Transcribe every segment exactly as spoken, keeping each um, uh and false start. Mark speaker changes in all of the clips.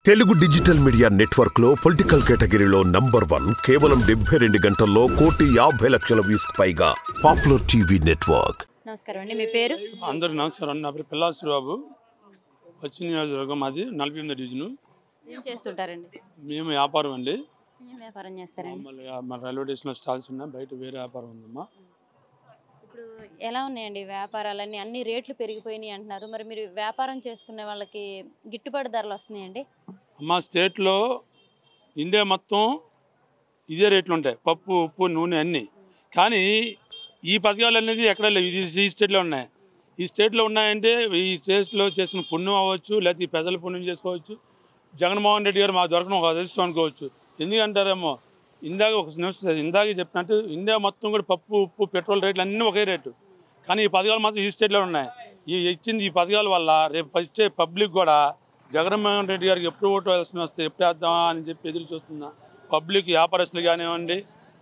Speaker 1: Telugu digital media network లో political కేటగిరీలో number one కేవలం డెబ్బై రెండు గంటల్లో కోటి యాభై లక్షల వ్యూస్ పైగా పాపులర్ టీవీ నెట్వర్క్.
Speaker 2: నమస్కారం అండి, మీ పేరు?
Speaker 3: అందరూ నమస్కారం. నా పేరు పిల్లాసు బాబు, పశ్చిమ నియోజకవర్గం, మాది నలభై ఎనిమిది డివిజను.
Speaker 2: ఏం చేస్తుంటారండి?
Speaker 3: మేము వ్యాపారం అండి.
Speaker 2: ఏం వ్యాపారం చేస్తారండి?
Speaker 3: మన రైల్వే స్టేషన్లో స్టాల్స్ ఉన్నాయి, బయట వేరే వ్యాపారం ఉందమ్మా.
Speaker 2: ఇప్పుడు ఎలా ఉన్నాయండి వ్యాపారాలన్నీ? అన్ని రేట్లు పెరిగిపోయినాయి అంటున్నారు, మరి మీరు వ్యాపారం చేసుకునే వాళ్ళకి గిట్టుబాటు ధరలు వస్తున్నాయండి?
Speaker 3: అమ్మ, స్టేట్లో ఇండియా మొత్తం ఇదే రేట్లు ఉంటాయి, పప్పు ఉప్పు నూనె అన్నీ. కానీ ఈ పథకాలు అనేది ఎక్కడ లేవు, ఇది ఈ స్టేట్లో ఉన్నాయి. ఈ స్టేట్లో ఉన్నాయంటే ఈ స్టేట్లో చేసిన పుణ్యం అవ్వచ్చు, లేకపోతే ఈ ప్రజలు పుణ్యం చేసుకోవచ్చు. జగన్మోహన్ రెడ్డి గారు మాకు దొరకడం ఒక అదృష్టం అనుకోవచ్చు. ఎందుకంటారేమో, ఇందాక ఒక నిమిషం ఇందాక చెప్పినట్టు ఇండియా మొత్తం కూడా పప్పు ఉప్పు పెట్రోల్ రేట్లు అన్నీ ఒకే రేటు. కానీ ఈ పథకాలు మాత్రం ఈ స్టేట్లో ఉన్నాయి. ఈ ఇచ్చింది ఈ పథకాల వల్ల రేపు వచ్చే పబ్లిక్ కూడా జగన్మోహన్ రెడ్డి గారికి ఎప్పుడు ఓటు వేయాల్సి వస్తే ఎప్పుడు వేద్దామా అని చెప్పి ఎదురు చూస్తున్నా. పబ్లిక్ వ్యాపారస్తులు కానివ్వండి,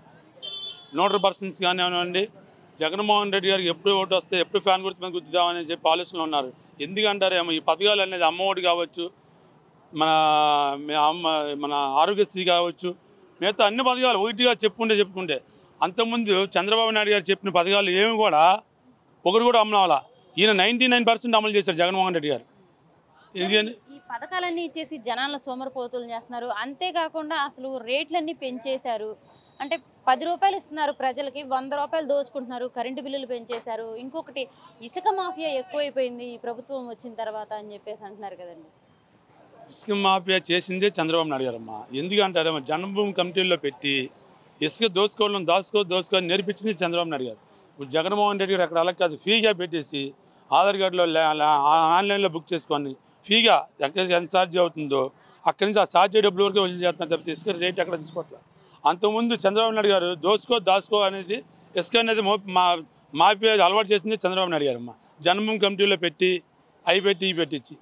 Speaker 3: నోటరీ పర్సన్స్ కానివ్వండి, జగన్మోహన్ రెడ్డి గారికి ఎప్పుడు ఓటు వస్తే ఎప్పుడు ఫ్యాన్ గుర్తు మీద గుర్తుదామని చెప్పి ఆలోచనలు ఉన్నారు. ఎందుకంటారేమో, ఈ పథకాలు అనేది అమ్మ ఒడి కావచ్చు, మన అమ్మ మన ఆరోగ్యశ్రీ కావచ్చు, మిగతా అన్ని పథకాలు ఒకటిగా చెప్పుకుంటే చెప్పుకుంటే అంతకుముందు చంద్రబాబు నాయుడు గారు చెప్పిన పథకాలు ఏమి కూడా ఒకటి కూడా అమలు అవ్వాలా. ఈయన నైంటీ నైన్ పర్సెంట్ అమలు చేశారు జగన్మోహన్ రెడ్డి గారు. ఎందుకని
Speaker 2: ఈ పథకాలన్నీ ఇచ్చేసి జనాలను సోమరిపోతులు చేస్తున్నారు. అంతేకాకుండా అసలు రేట్లన్నీ పెంచేశారు. అంటే పది రూపాయలు ఇస్తున్నారు ప్రజలకి, వంద రూపాయలు దోచుకుంటున్నారు. కరెంటు బిల్లులు పెంచేశారు. ఇంకొకటి ఇసుక మాఫియా ఎక్కువైపోయింది ఈ ప్రభుత్వం వచ్చిన తర్వాత అని చెప్పేసి అంటున్నారు కదండి.
Speaker 3: ఇసుక మాఫియా చేసిందే చంద్రబాబు నాయుడు గారమ్మా. ఎందుకంటారేమో, జన్మభూమి కమిటీల్లో పెట్టి ఇసుక దోచుకోవడం దాచుకో దోచుకోవాలని నేర్పించింది చంద్రబాబు నాయుడు గారు. ఇప్పుడు జగన్మోహన్ రెడ్డి గారు అక్కడ అలా కాదు, ఫ్రీగా పెట్టేసి ఆధార్ కార్డులో ఆన్లైన్లో బుక్ చేసుకొని ఫ్రీగా ఎక్కడ ఎంత ఛార్జ్ అవుతుందో అక్కడి నుంచి ఆ ఛార్జ్ డబ్బుల వరకు వదిలి చేస్తున్నారు తప్పితే ఇసుక రేట్ ఎక్కడ తీసుకోవట్లేదు. అంతకుముందు చంద్రబాబు నాయుడు గారు దోచుకో దాచుకో అనేది ఇసుక అనేది మా మాఫియా అలవాటు చేసింది చంద్రబాబు నాయుడు గారు అమ్మ. జన్మభూమి కమిటీలో పెట్టి అవి పెట్టి ఇవి పెట్టించి.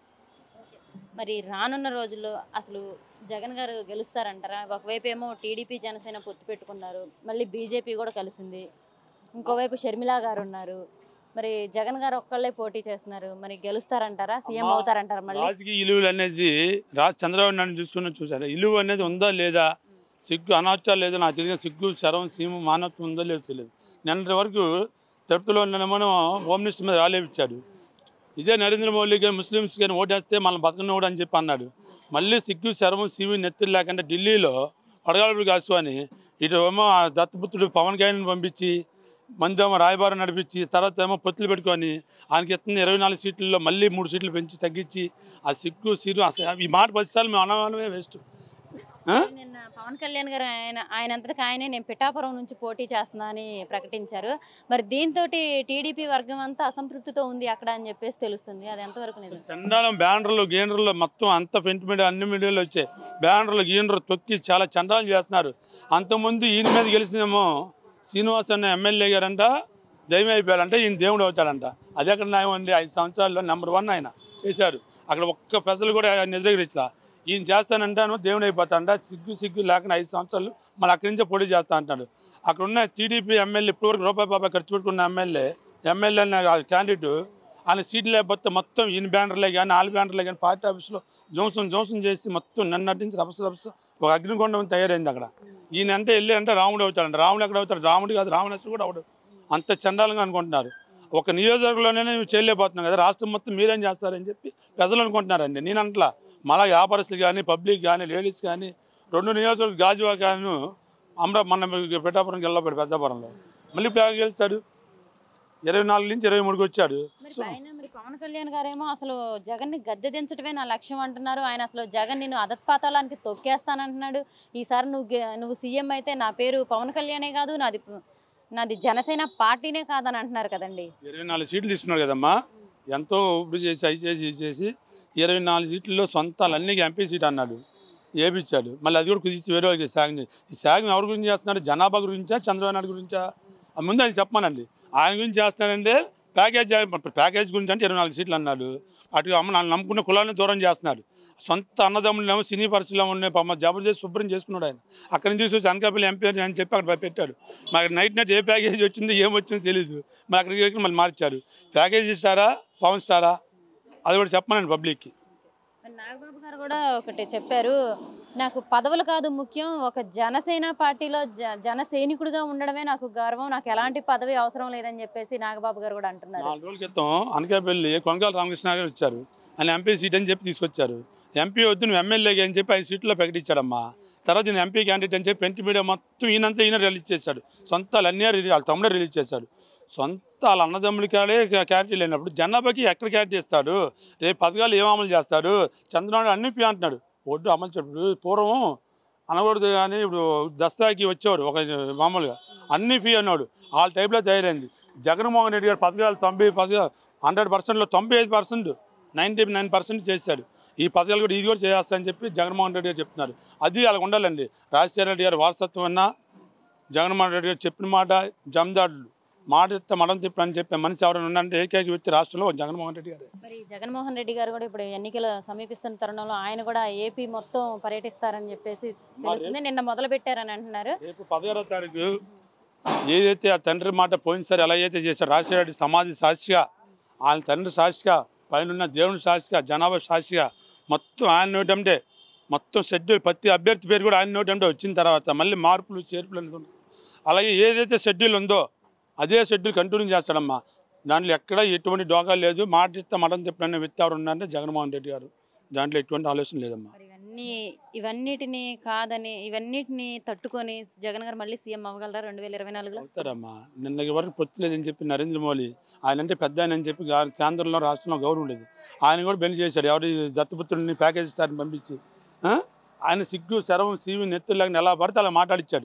Speaker 2: మరి రానున్న రోజుల్లో అసలు జగన్ గారు గెలుస్తారంటారా? ఒకవైపు ఏమో టీడీపీ జనసేన పొత్తు పెట్టుకున్నారు, మళ్ళీ బీజేపీ కూడా కలిసింది, ఇంకోవైపు షర్మిలా గారు ఉన్నారు. మరి జగన్ గారు ఒక్కళ్ళే పోటీ చేస్తున్నారు, మరి గెలుస్తారంటారా? సీఎం అవుతారంటారా? మళ్ళీ రాజకీయ
Speaker 3: ఇలువలు అనేది రా చంద్రబాబు నాయుడు చూసుకున్న చూసారా, ఇలువ అనేది ఉందా లేదా, సిగ్గు అనవచ్చా లేదా నాకు తెలియదు. సిగ్గు శరం సీమ మానవత్వం ఉందో లేదో తెలియదు. నిన్నటి వరకు తిరుపతిలో మనం హోమ్ మినిస్టర్ మీద రాలేవిచ్చాడు. ఇదే నరేంద్ర మోడీ గారు ముస్లిమ్స్ కానీ ఓటేస్తే మనం బతకనోడు అని చెప్పి అన్నాడు. మళ్ళీ సిగ్గు శరము సీవి నెత్తులు లేకుండా ఢిల్లీలో పడగలుపులు కాసు అని ఇటు ఏమో దత్తపుత్రుడు పవన్ కళ్యాణ్ పంపించి మందేమో రాయబారం నడిపించి తర్వాత ఏమో పొత్తులు పెట్టుకొని ఆయనకి ఇస్తున్న ఇరవై నాలుగు సీట్లలో మళ్ళీ మూడు సీట్లు పెంచి తగ్గించి ఆ సిగ్గు సీరు అసలు ఈ మాట పదిసార్లు మేము అనవనమే వేస్ట్.
Speaker 2: నిన్న పవన్ కళ్యాణ్ గారు ఆయన ఆయన అంతటికి ఆయనే నేను పిఠాపురం నుంచి పోటీ చేస్తున్నా అని ప్రకటించారు. మరి దీంతో టీడీపీ వర్గం అంతా అసంతృప్తితో ఉంది అక్కడ అని చెప్పేసి తెలుస్తుంది. అది ఎంతవరకు నిజం?
Speaker 3: చండాలం బ్యానర్లు గీనర్లు మొత్తం అంత ప్రింట్ మీడియా అన్ని మీడియాలో వచ్చాయి. బ్యానర్లు గీనర్లు తొక్కి చాలా చండాలం చేస్తున్నారు. అంతకుముందు ఈయన మీద గెలిచినేమో శ్రీనివాస్ అన్న ఎమ్మెల్యే గారంట దైవం అయిపోయాడంట, ఈయన దేవుడు అవుతాడంట. అది ఎక్కడ న్యాయం అండి? ఐదు సంవత్సరాల్లో నెంబర్ వన్ ఆయన చేశారు. అక్కడ ఒక్క ప్రజలు కూడా ఆయన ఎదురుగరిచ్చలా. ఈయన చేస్తానంటాను దేవుడు అయిపోతాడంట. సిగ్గు సిగ్గు లేకుండా ఐదు సంవత్సరాలు మళ్ళీ అక్కడి నుంచే పోటీ చేస్తా అంటాడు. అక్కడ ఉన్న టీడీపీ ఎమ్మెల్యే ఇప్పటివరకు రూపాయి పాపాయి ఖర్చు పెట్టుకున్న ఎమ్మెల్యే ఎమ్మెల్యే క్యాండిడేట్ ఆయన సీట్లు లేకపోతే మొత్తం ఈయన బ్యానర్లే కానీ వాళ్ళ బ్యానర్లే కానీ పార్టీ ఆఫీస్లో జోన్సన్ జోన్సన్ చేసి మొత్తం నిన్నటి నుంచి రభస రభస ఒక అగ్నికొండం తయారైంది అక్కడ. ఈయన అంటే వెళ్ళి అంటే రాముడు అవుతాడంట. రాముడు ఎక్కడ అవుతాడు? రాముడు కాదు, రావణాసుడు కూడా అవడు. అంత చండాలంగా అనుకుంటున్నారు. ఒక నియోజకవర్గంలోనే మేము చేయలేకపోతున్నాం కదా, రాష్ట్రం మొత్తం మీరేం చేస్తారని చెప్పి ప్రజలు అనుకుంటున్నారండి. నేను అంట్లా మళ్ళా వ్యాపారస్తులు కానీ పబ్లిక్ కానీ లేడీస్ కానీ రెండు నియోజకవర్గ గాజువా కానీ అమరా మన పిఠాపురం గెల్లబడి పెద్దాపురంలో మళ్ళీ ఇప్పుడు గెలిచాడు. ఇరవై నాలుగు నుంచి ఇరవై మూడుకి వచ్చాడు.
Speaker 2: మరి పవన్ కళ్యాణ్ గారేమో అసలు జగన్ ని గద్దె దించడమే నా లక్ష్యం అంటున్నారు. ఆయన అసలు జగన్ నేను అధపాతాళానికి తొక్కేస్తానంటున్నాడు. ఈసారి నువ్వు నువ్వు సీఎం అయితే నా పేరు పవన్ కళ్యాణే కాదు, నాది నాది జనసేన పార్టీనే కాదని అంటున్నారు కదండి.
Speaker 3: ఇరవై నాలుగు సీట్లు తీసుకున్నాడు కదమ్మా, ఎంతో ఇప్పుడు చేసి అవి చేసి ఇది చేసి ఇరవై నాలుగు సీట్లలో సొంతాలు అన్నీ ఎంపీ సీట్ అన్నాడు, ఏపిచ్చాడు. మళ్ళీ అది కూడా కుదిర్చి వేరే వాళ్ళకి సాగం చేసి ఈ సాగం ఎవరి గురించి చేస్తున్నాడు? జనాభా గురించా చంద్రబాబు నాయుడు గురించా? ముందు ఆయన చెప్పమానండి. ఆయన గురించి చేస్తానంటే ప్యాకేజ్ ప్యాకేజ్ గురించి అంటే ఇరవై నాలుగు సీట్లు అన్నాడు. అటు అమ్మ నన్ను నమ్ముకున్న కులాన్ని దూరం చేస్తున్నాడు. సొంత అన్నదమ్ములేమో సినీ పరిస్థితుల్లో ఉండే పాప జబర్దస్త్ శుభ్రం చేసుకున్నాడు ఆయన. అక్కడి నుంచి చూసి అనకాపల్లి ఎంపీ అని చెప్పి అక్కడ పెట్టాడు. మాకు నైట్ నైట్ ఏ ప్యాకేజ్ వచ్చిందో ఏమొచ్చిందో తెలియదు. మరి అక్కడికి మళ్ళీ మార్చారు. ప్యాకేజ్ ఇస్తారా పవన్ ఇస్తారా అది కూడా చెప్పమనండి పబ్లిక్కి.
Speaker 2: నాగబాబు గారు కూడా ఒకటి చెప్పారు, నాకు పదవులు కాదు ముఖ్యం, ఒక జనసేన పార్టీలో జ జన సైనికుడిగా ఉండడమే నాకు గర్వం, నాకు ఎలాంటి పదవి అవసరం లేదని చెప్పేసి నాగబాబు గారు కూడా అంటున్నారు.
Speaker 3: నాలుగు రోజుల క్రితం అనకాపల్లి కొనగాల రామకృష్ణ గారు వచ్చారు, ఆయన ఎంపీ సీట్ అని చెప్పి తీసుకొచ్చారు. ఎంపీ వద్దు నువ్వు ఎమ్మెల్యేగా అని చెప్పి ఐదు సీట్లో ప్రకటించాడమ్మా. తర్వాత నేను ఎంపీ క్యాండిడేట్ అని చెప్పి ప్రింట్ మీడియా మొత్తం ఈయనంతా ఈయన రిలీజ్ చేశాడు. సొంత అన్నీ రిలీజ్ వాళ్ళ తమ్ముడే రిలీజ్ చేశాడు. సొంత వాళ్ళ అన్నదమ్ములకాడే క్యారెక్టర్ లేనప్పుడు జనాభాకి ఎక్కడ క్యారెక్టర్ ఇస్తాడు? రేపు పథకాలు ఏం అమలు చేస్తాడు? చంద్రబాబు అన్ని ఫీ అంటున్నాడు. ఒడ్డు అమలు చెప్పడు. పూర్వం అనకూడదు కానీ ఇప్పుడు దస్తాకి వచ్చేవాడు ఒక మామూలుగా అన్ని ఫీ అన్నాడు. వాళ్ళ టైప్లో తయారైంది. జగన్మోహన్ రెడ్డి గారు పథకాలు తొంభై పథకాలు హండ్రెడ్ పర్సెంట్లో తొంభై ఐదు పర్సెంట్ నైంటీ నైన్ పర్సెంట్ చేశాడు. ఈ పథకాలు కూడా ఇది కూడా చేస్తారని చెప్పి జగన్మోహన్ రెడ్డి గారు చెప్తున్నారు. అది అలా ఉండాలండి. రాజశేఖర రెడ్డి గారు వారసత్వం అన్నా జగన్మోహన్ రెడ్డి గారు చెప్పిన మాట జమదాడులు మాట ఇస్తే మడం తిప్పని అని చెప్పే మనిషి ఎవరైనా ఉన్నారంటే ఏకైక వ్యక్తి రాష్ట్రంలో జగన్మోహన్ రెడ్డి గారు.
Speaker 2: మరి జగన్మోహన్ రెడ్డి గారు కూడా ఇప్పుడు ఎన్నికలు సమీపిస్తున్న తరుణంలో ఆయన కూడా ఏపీ మొత్తం పర్యటిస్తారని చెప్పేసి తెలుస్తుంది. నిన్న మొదలు పెట్టారని అంటున్నారు.
Speaker 3: రేపు పదహారో తారీఖు ఏదైతే ఆ తండ్రి మాట పోయినసారి ఎలా అయితే చేశారు రాజశేఖర రెడ్డి సమాధి సాక్షిగా, ఆయన తండ్రి సాక్షిగా, పైన దేవుని సాక్షిగా, జనాభా సాక్షిగా మొత్తం ఆయన నోటంటే మొత్తం షెడ్యూల్ ప్రతి అభ్యర్థి పేరు కూడా ఆయన నోటంటే వచ్చిన తర్వాత మళ్ళీ మార్పులు చేర్పులు అనేది అలాగే ఏదైతే షెడ్యూల్ ఉందో అదే షెడ్యూల్ కంటిన్యూ చేస్తాడమ్మా. దాంట్లో ఎక్కడ ఎటువంటి డోకాలు లేదు. మాట ఇస్తే మటన్ తిప్పడనే వ్యక్తి ఎవరు ఉన్నారంటే జగన్మోహన్ రెడ్డి గారు. దాంట్లో ఎటువంటి ఆలోచన లేదమ్మా.
Speaker 2: ఇవన్నీ ఇవన్నిటిని కాదని ఇవన్నిటిని తట్టుకొని జగన్ గారు మళ్ళీ సీఎం అవ్వగలరా రెండు వేల ఇరవై నాలుగులో?
Speaker 3: అవుతారమ్మా. నిన్న వరకు పొత్తు లేదని చెప్పి నరేంద్ర మోడీ ఆయన అంటే పెద్ద ఆయన అని చెప్పి కేంద్రంలో రాష్ట్రంలో గౌరవం ఉండేది. ఆయన కూడా బెండ్ చేశాడు. ఎవరి దత్తపుత్రుడిని ప్యాకేజ్ ఇస్తారని పంపించి ఆయన సిగ్గు శరవం సీవి నెత్తులాగా ఎలా పడితే అలా మాట్లాడిచ్చాడు.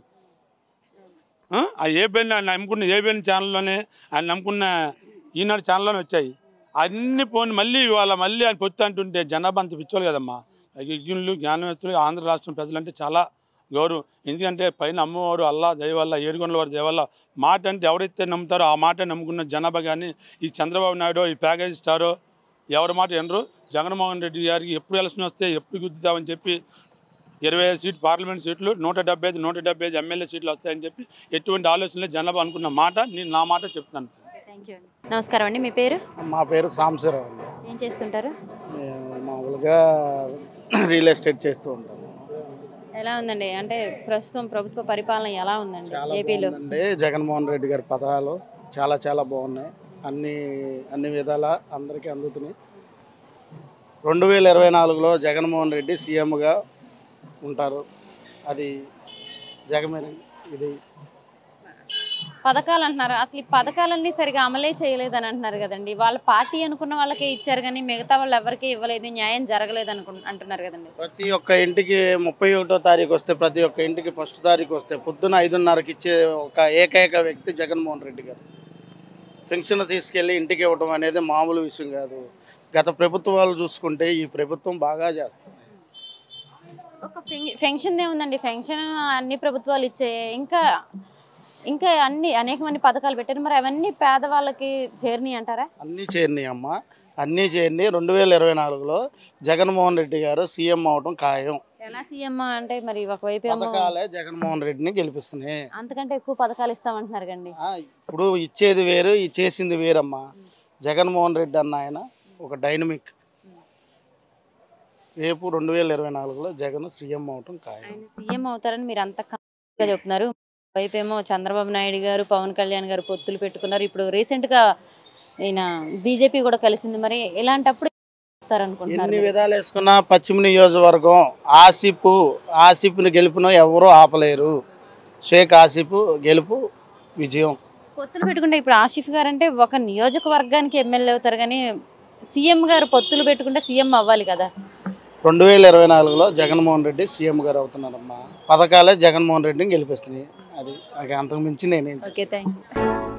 Speaker 3: ఆ ఏ బెన్ ఆయన నమ్ముకున్న ఏ బెన్ ఛానల్లోనే ఆయన నమ్ముకున్న ఈనాడు ఛానల్లోనే వచ్చాయి అన్ని పోని. మళ్ళీ ఇవాళ మళ్ళీ ఆయన పొత్తు అంటుంటే జనాభా అంత పిచ్చోళ్ళు కదమ్మా. యజ్ఞులు జ్ఞానవేత్తలు ఆంధ్ర రాష్ట్రం ప్రజలంటే చాలా గౌరవం. ఎందుకంటే పైన అమ్మవారు అల్లా దయవల్ల ఏడుగొండల వారి దయవల్ల మాట అంటే ఎవరైతే నమ్ముతారో ఆ మాట నమ్ముకున్న జనాభా. కానీ ఈ చంద్రబాబు నాయుడు ఈ ప్యాకేజ్ ఇస్తారో ఎవరి మాట ఎనరు. జగన్మోహన్ రెడ్డి గారికి ఎప్పుడు ఎలక్షన్ వస్తే ఎప్పుడు గుద్దుతామని చెప్పి ఇరవై ఐదు సీట్లు పార్లమెంట్ సీట్లు నూట డెబ్బై ఐదు నూట డెబ్బై ఐదు ఎమ్మెల్యే సీట్లు వస్తాయని చెప్పి ఎటువంటి ఆలోచనలే జనాభా అనుకున్న మాట నేను నా మాట చెప్తాను.
Speaker 2: థ్యాంక్ యూ అండి. నమస్కారం అండి. మీ పేరు?
Speaker 4: మా పేరు సాంబశివరావు అండి.
Speaker 2: ఏం చేస్తుంటారు?
Speaker 4: మామూలుగా రియల్ ఎస్టేట్ చేస్తూ ఉంటాను.
Speaker 2: ఎలా ఉందండి అంటే ప్రస్తుతం ప్రభుత్వ పరిపాలన ఎలా ఉందండి ఏపీలో?
Speaker 4: అంటే జగన్మోహన్ రెడ్డి గారి పథకాలు చాలా చాలా బాగున్నాయి. అన్ని అన్ని విధాలా అందరికీ అందుతున్నాయి. రెండు వేల ఇరవై నాలుగులో జగన్మోహన్ రెడ్డి సీఎంగా ఉంటారు. అది జగమే. ఇది
Speaker 2: పథకాలు అంటున్నారు. అసలు ఈ పథకాలన్నీ సరిగా అమలే చేయలేదని అంటున్నారు కదండి. వాళ్ళ పార్టీ అనుకున్న వాళ్ళకే ఇచ్చారు కానీ మిగతా వాళ్ళు ఎవరికి ఇవ్వలేదు, న్యాయం జరగలేదు అనుకు అంటున్నారు కదండి.
Speaker 4: ప్రతి ఒక్క ఇంటికి ముప్పై ఒకటో తారీఖు వస్తే ప్రతి ఒక్క ఇంటికి ఫస్ట్ తారీఖు వస్తే పొద్దున ఐదున్నరకి ఇచ్చే ఒక ఏకైక వ్యక్తి జగన్మోహన్ రెడ్డి గారు. పెన్షన్ తీసుకెళ్ళి ఇంటికి ఇవ్వడం అనేది మామూలు విషయం కాదు. గత ప్రభుత్వాలు చూసుకుంటే ఈ ప్రభుత్వం బాగా చేస్తుంది.
Speaker 2: ఒక పెన్షన్ ఏముందండి, పెన్షన్ అన్ని ప్రభుత్వాలు ఇచ్చే ఇంకా ఇంకా అన్ని అనేక మంది పథకాలు పెట్టారు. మరి అవన్నీ పేదవాళ్ళకి చేరినాయి అంటారా?
Speaker 4: అన్నీ చేరినాయి అమ్మ, అన్నీ చేరినాయి. రెండు వేల ఇరవై నాలుగులో జగన్మోహన్ రెడ్డి గారు సీఎం అవడం ఖాయం.
Speaker 2: ఎలా సీఎం అంటే మరి ఒకవైపు
Speaker 4: పథకాలే జగన్మోహన్ రెడ్డిని గెలిపిస్తున్నాయి.
Speaker 2: అంతకంటే ఎక్కువ పథకాలు ఇస్తామంటున్నారు కండి.
Speaker 4: ఇప్పుడు ఇచ్చేది వేరు, ఇచ్చేసింది వేరమ్మా. జగన్మోహన్ రెడ్డి అన్న ఆయన ఒక డైనమిక్. రేపు రెండు వేల ఇరవై నాలుగులో జగన్ సీఎం అవటం ఖాయం.
Speaker 2: సీఎం అవుతారని మీరు అంత కాన్ఫిడెంట్గా చెప్తున్నారు. వైపు ఏమో చంద్రబాబు నాయుడు గారు పవన్ కళ్యాణ్ గారు పొత్తులు పెట్టుకున్నారు. ఇప్పుడు రీసెంట్గా ఈయన బీజేపీ కూడా కలిసింది. మరి ఇలాంటప్పుడు
Speaker 4: ఎన్ని విధాలు వేసుకున్నా పశ్చిమ నియోజకవర్గం ఆసిఫ్ ఆసిఫ్ని గెలుపును ఎవరూ ఆపలేరు. షేక్ ఆసిఫ్ గెలుపు విజయం.
Speaker 2: పొత్తులు పెట్టుకుంటే ఇప్పుడు ఆసిఫ్ గారు అంటే ఒక నియోజకవర్గానికి ఎమ్మెల్యే అవుతారు కానీ సీఎం గారు పొత్తులు పెట్టుకుంటే సీఎం అవ్వాలి కదా.
Speaker 4: రెండు వేల ఇరవై నాలుగులో జగన్మోహన్ రెడ్డి సీఎం గారు అవుతున్నారమ్మా. పథకాలే జగన్మోహన్ రెడ్డిని గెలిపిస్తున్నాయి. అది అంతకు మించి నేనేం.
Speaker 2: Okay, thank you.